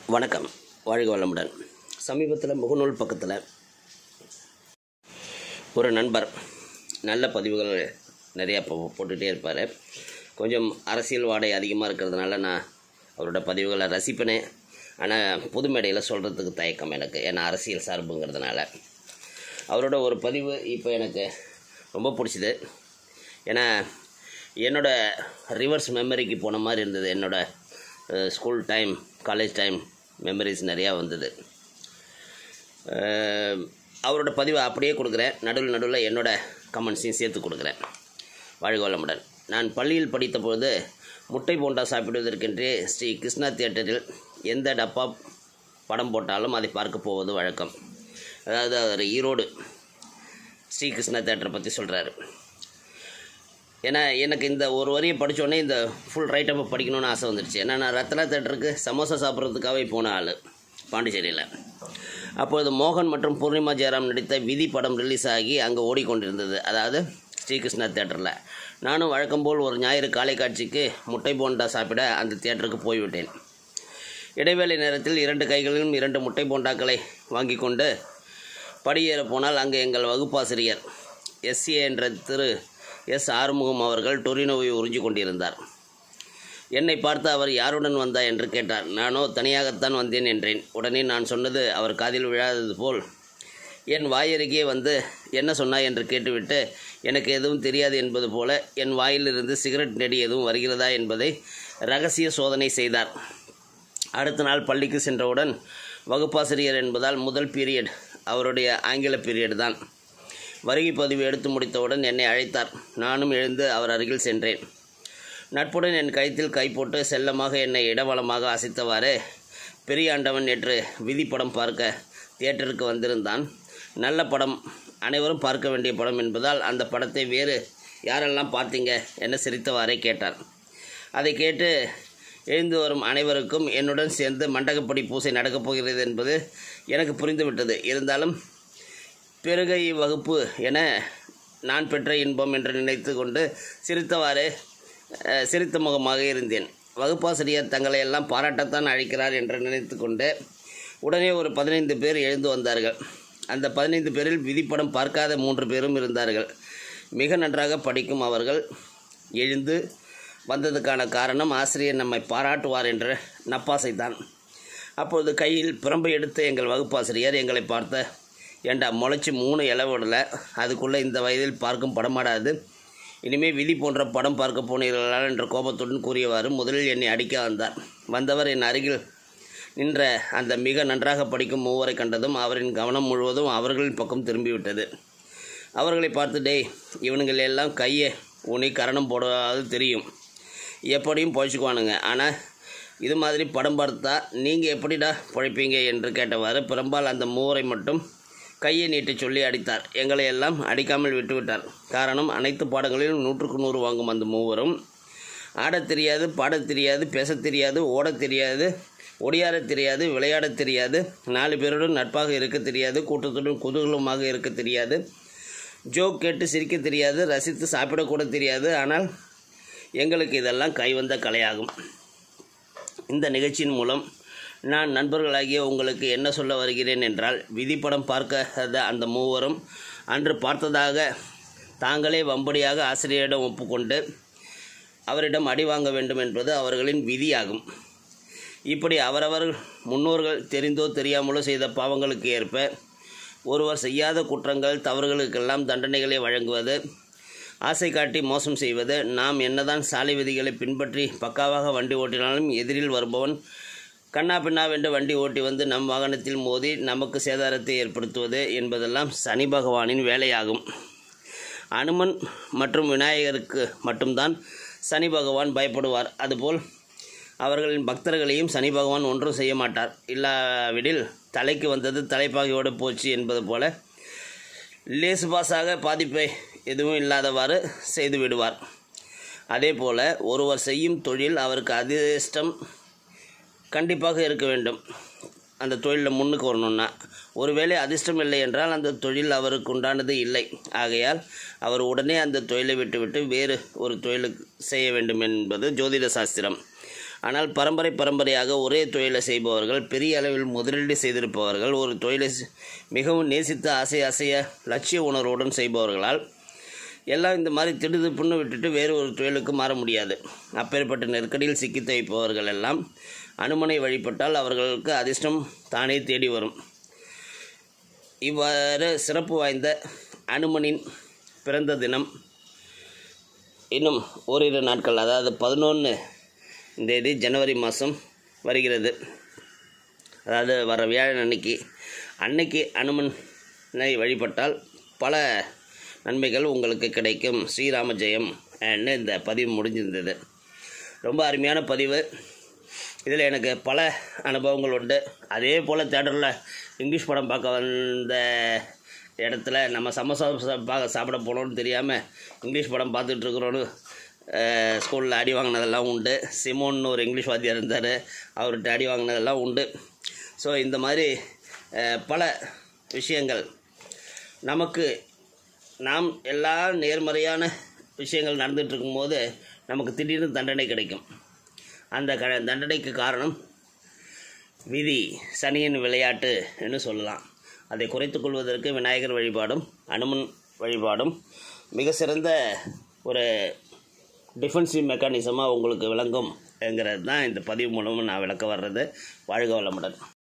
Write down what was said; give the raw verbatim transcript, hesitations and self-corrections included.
வணக்கம், வாழ்க வளமுடன். சமீபத்தில் முகநூல் பக்கத்தில் ஒரு நண்பர் நல்ல பதிவுகள் நிறையா போ போட்டுகிட்டே இருப்பார். கொஞ்சம் அரசியல் வாடை அதிகமாக இருக்கிறதுனால நான் அவரோட பதிவுகளை ரசிப்பேனே. ஆனால் பொது மேடையில் சொல்கிறதுக்கு தயக்கம் எனக்கு, ஏன்னா அரசியல் சார்புங்கிறதுனால. அவரோட ஒரு பதிவு இப்போ எனக்கு ரொம்ப பிடிச்சிது. ஏன்னா என்னோடய ரிவர்ஸ் மெமரிக்கு போன மாதிரி இருந்தது. என்னோடய school time, college time memories நிறையா வந்தது. அவரோட பதிவை அப்படியே கொடுக்குறேன், நடுவில் நடுவில் என்னோடய கமெண்ட்ஸையும் சேர்த்து கொடுக்குறேன். வாழ்க வளமுடன். நான் பள்ளியில் படித்த பொழுது முட்டை போண்டா சாப்பிடுவதற்கென்றே ஸ்ரீ கிருஷ்ணா தியேட்டரில் எந்த டப்பா படம் போட்டாலும் அதை பார்க்க போவது வழக்கம். அதாவது அவர் ஈரோடு ஸ்ரீ கிருஷ்ணா தியேட்டரை பற்றி சொல்கிறாரு. ஏன்னா எனக்கு இந்த ஒரு வரியை படித்தோடனே இந்த ஃபுல் ரைட்டப்பை படிக்கணும்னு ஆசை வந்துடுச்சு. ஏன்னா நான் ரத்னா தேட்டருக்கு சமோசா சாப்பிட்றதுக்காகவே போன ஆள் பாண்டிச்சேரியில். அப்பொழுது மோகன் மற்றும் பூர்ணிமா ஜெயராம் நடித்த விதி படம் ரிலீஸ் ஆகி அங்கே ஓடிக்கொண்டிருந்தது, அதாவது ஸ்ரீகிருஷ்ணா தேட்டரில். நானும் வழக்கம்போல் ஒரு ஞாயிறு காலை காட்சிக்கு முட்டை போண்டா சாப்பிட அந்த தியேட்டருக்கு போய்விட்டேன். இடைவேளை நேரத்தில் இரண்டு கைகளிலும் இரண்டு முட்டை போண்டாக்களை வாங்கி கொண்டு படியேற போனால் அங்கே எங்கள் வகுப்பாசிரியர் எஸ்ஏ என்ற திரு எஸ் ஆறுமுகம் அவர்கள் டொரினோவை உறிஞ்சி கொண்டிருந்தார். என்னை பார்த்து அவர் யாருடன் வந்தா என்று கேட்டார். நானோ தனியாகத்தான் வந்தேன் என்றேன். உடனே நான் சொன்னது அவர் காதில் விழாதது போல் என் வாயருகே வந்து என்ன சொன்னாய் என்று கேட்டுவிட்டு எனக்கு எதுவும் தெரியாது என்பது போல என் வாயிலிருந்து சிகரெட் நெடி எதுவும் வருகிறதா என்பதை இரகசிய சோதனை செய்தார். அடுத்த நாள் பள்ளிக்கு சென்றவுடன் வகுப்பாசிரியர் என்பதால் முதல் பீரியட் அவருடைய ஆங்கில பீரியட் தான். வருகை பதிவு எடுத்து முடித்தவுடன் என்னை அழைத்தார். நானும் எழுந்து அவர் அருகில் சென்றேன். நட்புடன் என் கழுத்தில் கை போட்டு செல்லமாக என்னை இடவளமாக அசைத்தவாறு, பெரிய ஆண்டவன் நேற்று விதி படம் பார்க்க தியேட்டருக்கு வந்திருந்தான். நல்ல படம், அனைவரும் பார்க்க வேண்டிய படம் என்பதால் அந்த படத்தை வேறு யாரெல்லாம் பார்த்தீங்க என சிரித்தவாறே கேட்டார். அதை கேட்டு எழுந்து வரும் அனைவருக்கும் என்னுடன் சேர்ந்து மண்டகப்படி பூசை நடக்கப் போகிறது என்பது எனக்கு புரிந்துவிட்டது. இருந்தாலும் பெருகை வகுப்பு என நான் பெற்ற இன்பம் என்று நினைத்து கொண்டு சிரித்தவாறு சிரித்த முகமாக இருந்தேன். வகுப்பாசிரியர் தங்களை எல்லாம் பாராட்டத்தான் அழைக்கிறார் என்று நினைத்து கொண்டு உடனே ஒரு பதினைந்து பேர் எழுந்து வந்தார்கள். அந்த பதினைந்து பேரில் விதிப்படம் பார்க்காத மூன்று பேரும் இருந்தார்கள். மிக நன்றாக படிக்கும் அவர்கள் எழுந்து வந்ததுக்கான காரணம் ஆசிரியர் நம்மை பாராட்டுவார் என்ற நப்பாசைத்தான். அப்பொழுது கையில் பிரம்பை எடுத்து எங்கள் வகுப்பாசிரியர் எங்களை பார்த்த, ஏண்டா முளைச்சி மூணு இலவிடலை, அதுக்குள்ளே இந்த வயதில் பார்க்கும் படமாடாது, இனிமேல் விதி போன்ற படம் பார்க்க போனீர்களா என்ற கோபத்துடன் கூறியவாறு முதலில் என்னை அடிக்க வந்தார். வந்தவர் என் அருகில் நின்ற அந்த மிக நன்றாக படிக்கும் மூவரை கண்டதும் அவரின் கவனம் முழுவதும் அவர்களின் பக்கம் திரும்பிவிட்டது. அவர்களை பார்த்து, டேய் இவனுங்கள் எல்லாம் கையை ஊனி கரணம் போடாது தெரியும், எப்படியும் பொழைச்சிக்குவானுங்க, ஆனால் இது மாதிரி படம் பார்த்தா நீங்கள் எப்படிடா பொழைப்பீங்க என்று கேட்டவாறு பெரும்பால் அந்த மூவரை மட்டும் கையை நீட்டி சொல்லி அடித்தார். எங்களை எல்லாம் அடிக்காமல் விட்டுவிட்டார். காரணம், அனைத்து பாடங்களிலும் நூற்றுக்கு நூறு வாங்கும் அந்த மூவரும் ஆடத் தெரியாது, பாடத் தெரியாது, பேசத் தெரியாது, ஓடத் தெரியாது, ஒடியாடத் தெரியாது, விளையாடத் தெரியாது, நாலு பேருடன் நட்பாக இருக்க தெரியாது, கூட்டத்துடன் குதூகலமாக இருக்க தெரியாது, ஜோக் கேட்டு சிரிக்க தெரியாது, ரசித்து சாப்பிடக்கூட தெரியாது. ஆனால் எங்களுக்கு இதெல்லாம் கைவந்த கலையாகும். இந்த நிகழ்ச்சியின் மூலம் நான் நண்பர்களாகிய உங்களுக்கு என்ன சொல்ல வருகிறேன் என்றால், விதிப்படம் பார்க்காத அந்த மூவரும் அன்று பார்த்ததாக தாங்களே வம்படியாக ஆசிரியரிடம் ஒப்புக்கொண்டு அவரிடம் அடி வாங்க வேண்டும் என்பது அவர்களின் விதியாகும். இப்படி அவரவர் முன்னோர்கள் தெரிந்தோ தெரியாமலோ செய்த பாவங்களுக்கு ஏற்ப ஒருவர் செய்யாத குற்றங்கள் தவறுகளுக்கெல்லாம் தண்டனைகளை வழங்குவது, ஆசை காட்டி மோசம் செய்வது, நாம் என்னதான் சாலை விதிகளை பின்பற்றி பக்காவாக வண்டி ஓட்டினாலும் எதிரில் வருபவன் கண்ணா பின்னாவென்று வண்டி ஓட்டி வந்து நம் வாகனத்தில் மோதி நமக்கு சேதாரத்தை ஏற்படுத்துவது என்பதெல்லாம் சனி பகவானின் வேலையாகும். அனுமன் மற்றும் விநாயகருக்கு மட்டும்தான் சனி பகவான் பயப்படுவார். அதுபோல் அவர்களின் பக்தர்களையும் சனி பகவான் ஒன்றும் செய்ய மாட்டார். இல்லாவிடில் தலைக்கு வந்தது தலைப்பாகையோடு போச்சு என்பது போல லேசு பாசாக பாதிப்பை எதுவும் இல்லாதவாறு செய்து விடுவார். அதே போல் ஒருவர் செய்யும் தொழில் அவருக்கு அதிர்ஷ்டம் கண்டிப்பாக இருக்க வேண்டும். அந்த தொழிலில் முன்னுக்கு வரணும்னா, ஒருவேளை அதிர்ஷ்டம் இல்லை என்றால் அந்த தொழில் அவருக்கு உண்டானது இல்லை. ஆகையால் அவர் உடனே அந்த தொழிலை விட்டுவிட்டு வேறு ஒரு தொழிலுக்கு செய்ய வேண்டும் என்பது ஜோதிட சாஸ்திரம். ஆனால் பரம்பரை பரம்பரையாக ஒரே தொழிலை செய்பவர்கள், பெரிய அளவில் முதலீடு செய்திருப்பவர்கள், ஒரு தொழிலை மிகவும் நேசித்து ஆசை ஆசைய லட்சிய உணர்வுடன் செய்பவர்களால் எல்லாம் இந்த மாதிரி திடுதிப்புன்னு விட்டுட்டு வேறு ஒரு தொழிலுக்கு மாற முடியாது. அப்பேற்பட்ட நெருக்கடியில் சிக்கி தவிப்பவர்கள் எல்லாம் அனுமனை வழிபட்டால் அவர்களுக்கு அதிர்ஷ்டம் தானே தேடி வரும். இவ்வாறு சிறப்பு வாய்ந்த அனுமனின் பிறந்த தினம் இன்னும் ஓரிரு நாட்கள், அதாவது பதினொன்று தேதி ஜனவரி மாதம் வருகிறது. அதாவது வர வியாழன் அன்னைக்கு அன்னைக்கு அனுமனை வழிபட்டால் பல நன்மைகள் உங்களுக்கு கிடைக்கும். ஸ்ரீராம ஜெயம் ன்னு இந்த பதிவு முடிஞ்சிருந்தது. ரொம்ப அருமையான பதிவு. இதில் எனக்கு பல அனுபவங்கள் உண்டு. அதே போல் தேட்டரில் இங்கிலீஷ் படம் பார்க்க வந்த இடத்துல நம்ம சமோசா பார்க்க சாப்பிட போனோன்னு தெரியாமல் இங்கிலீஷ் படம் பார்த்துட்ருக்குறோன்னு ஸ்கூலில் அடி வாங்கினதெல்லாம் உண்டு. சிமோன்னு ஒரு இங்கிலீஷ் வாத்தியார் இருந்தார், அவர்கிட்ட அடி வாங்கினதெல்லாம் உண்டு. ஸோ இந்த மாதிரி பல விஷயங்கள் நமக்கு நாம் எல்லா நேர்மறையான விஷயங்கள் நடந்துகிட்ருக்கும்போது நமக்கு திடீர்னு தண்டனை கிடைக்கும். அந்த க தண்டனைக்கு காரணம் விதி, சனியின் விளையாட்டு என்று சொல்லலாம். அதை குறைத்து கொள்வதற்கு விநாயகர் வழிபாடும் அனுமன் வழிபாடும் மிக சிறந்த ஒரு டிஃபென்சிவ் மெக்கானிசமாக உங்களுக்கு விளங்கும் என்கிறது தான் இந்த பதிவு மூலமாக நான் விளக்க வர்றது. வாழ்க வளமுடன்.